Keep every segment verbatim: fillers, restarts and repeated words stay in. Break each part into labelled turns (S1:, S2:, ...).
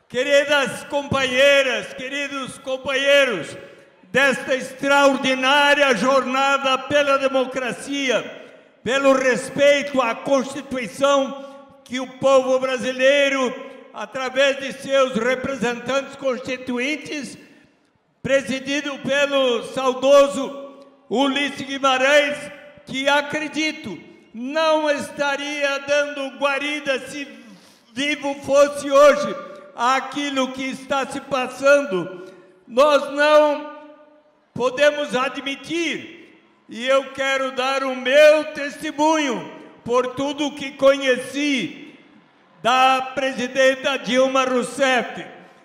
S1: Queridas companheiras, queridos companheiros, desta extraordinária jornada pela democracia, pelo respeito à Constituição que o povo brasileiro, através de seus representantes constituintes, presidido pelo saudoso Ulisses Guimarães, que acredito não estaria dando guarida se vivo fosse hoje aquilo que está se passando. Nós não podemos admitir, e eu quero dar o meu testemunho por tudo que conheci da presidenta Dilma Rousseff.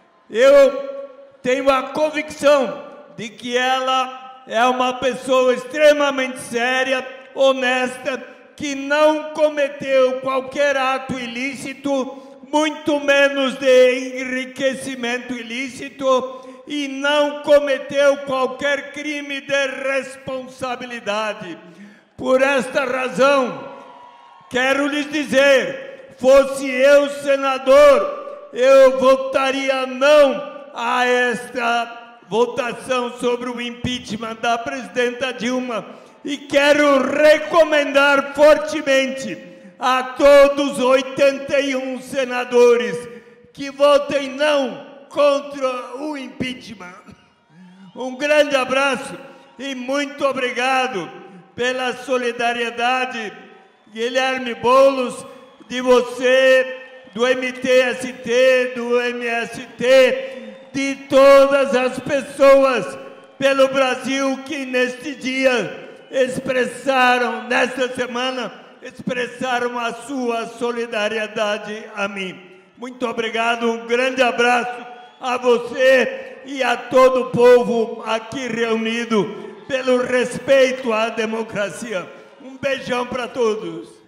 S1: Eu tenho a convicção de que ela é uma pessoa extremamente séria, honesta, que não cometeu qualquer ato ilícito, muito menos de enriquecimento ilícito, e não cometeu qualquer crime de responsabilidade. Por esta razão, quero lhes dizer, fosse eu senador, eu votaria não a esta votação sobre o impeachment da presidenta Dilma, e quero recomendar fortemente a todos os oitenta e um senadores que votem não contra o impeachment. Um grande abraço e muito obrigado pela solidariedade, Guilherme Boulos, de você, do M T S T, do M S T, de todas as pessoas pelo Brasil que neste dia expressaram, nesta semana, expressaram a sua solidariedade a mim. Muito obrigado, um grande abraço a você e a todo o povo aqui reunido pelo respeito à democracia. Um beijão para todos.